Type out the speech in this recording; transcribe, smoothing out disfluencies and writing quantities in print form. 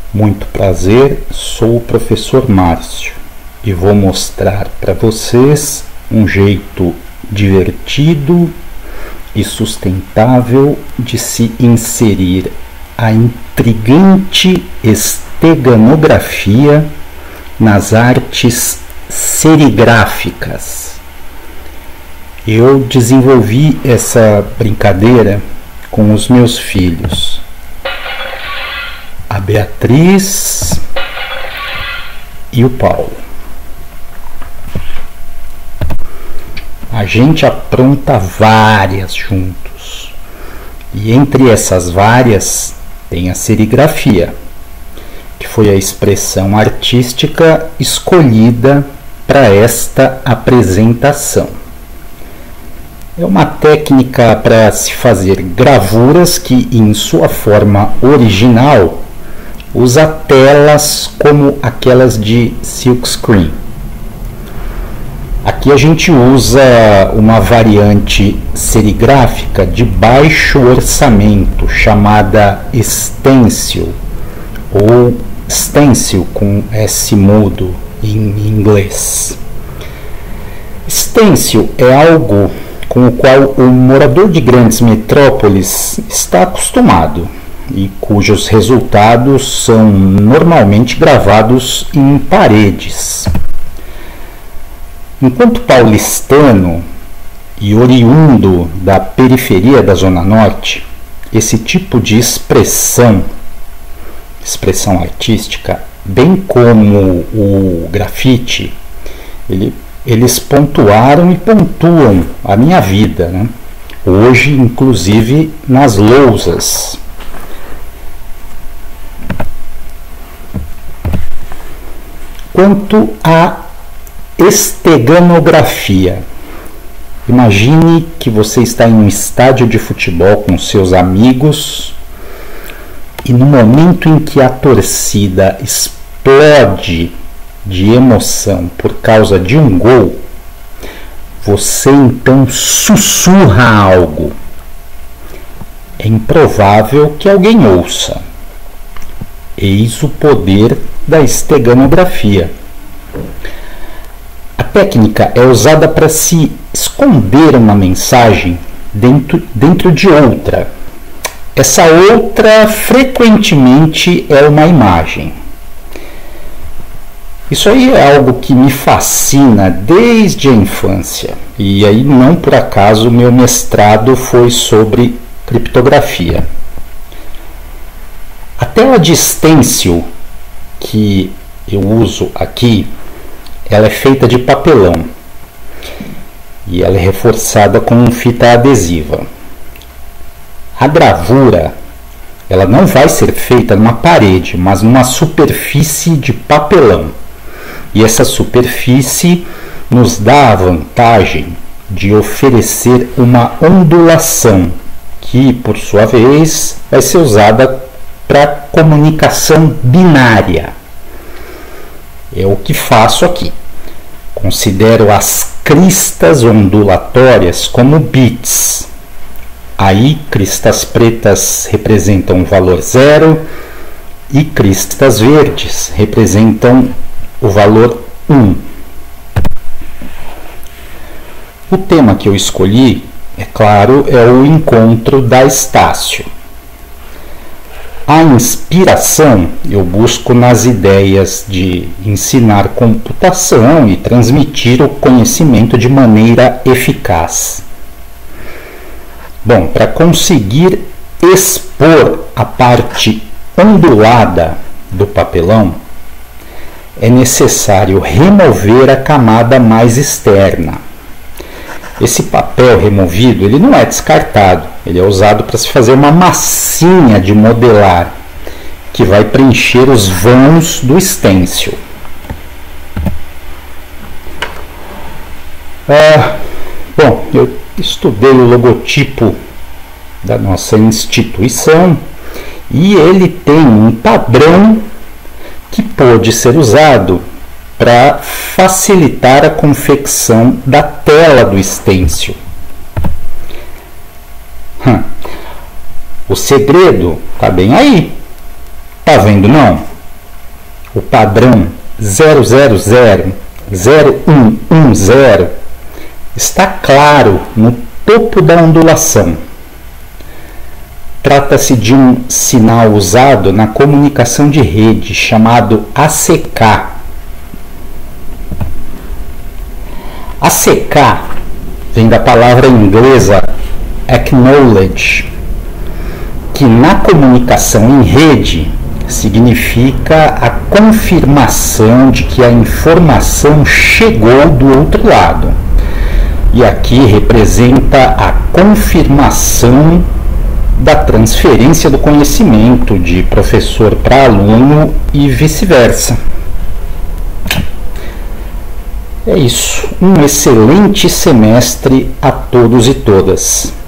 Muito prazer, sou o professor Márcio e vou mostrar para vocês um jeito divertido e sustentável de se inserir a intrigante esteganografia nas artes serigráficas. Eu desenvolvi essa brincadeira com os meus filhos, a Beatriz e o Paulo. A gente apronta várias juntos, e entre essas várias tem a serigrafia, que foi a expressão artística escolhida para esta apresentação. É uma técnica para se fazer gravuras que, em sua forma original, usa telas como aquelas de silkscreen. Aqui a gente usa uma variante serigráfica de baixo orçamento chamada stencil, ou stencil com S mudo em inglês. Stencil é algo com o qual o morador de grandes metrópoles está acostumado e cujos resultados são normalmente gravados em paredes. Enquanto paulistano e oriundo da periferia da Zona Norte, esse tipo de expressão artística, bem como o grafite, eles pontuaram e pontuam a minha vida, né? Hoje, inclusive, nas lousas. Quanto à esteganografia, imagine que você está em um estádio de futebol com seus amigos e no momento em que a torcida explode de emoção por causa de um gol, você então sussurra algo. É improvável que alguém ouça. Eis o poder da esteganografia. A técnica é usada para se esconder uma mensagem dentro de outra. Essa outra frequentemente é uma imagem. Isso aí é algo que me fascina desde a infância. E aí, não por acaso, meu mestrado foi sobre criptografia. A tela de stencil que eu uso aqui, ela é feita de papelão. E ela é reforçada com fita adesiva. A gravura, ela não vai ser feita numa parede, mas numa superfície de papelão. E essa superfície nos dá a vantagem de oferecer uma ondulação, que, por sua vez, vai ser usada para comunicação binária. É o que faço aqui. Considero as cristas ondulatórias como bits. Aí, cristas pretas representam o valor 0 e cristas verdes representam o valor 1. O tema que eu escolhi, é claro, é o encontro da Estácio. A inspiração eu busco nas ideias de ensinar computação e transmitir o conhecimento de maneira eficaz. Bom, para conseguir expor a parte ondulada do papelão, é necessário remover a camada mais externa. Esse papel removido, ele não é descartado, ele é usado para se fazer uma massinha de modelar, que vai preencher os vãos do stencil. Bom, eu estudei o logotipo da nossa instituição e ele tem um padrão que pode ser usado para facilitar a confecção da tela do stencil. O segredo está bem aí. Tá vendo, não? o padrão 0000110 está claro no topo da ondulação. Trata-se de um sinal usado na comunicação de rede, chamado ACK. ACK vem da palavra inglesa acknowledge, que na comunicação em rede significa a confirmação de que a informação chegou do outro lado. E aqui representa a confirmação da transferência do conhecimento de professor para aluno e vice-versa. É isso. Um excelente semestre a todos e todas.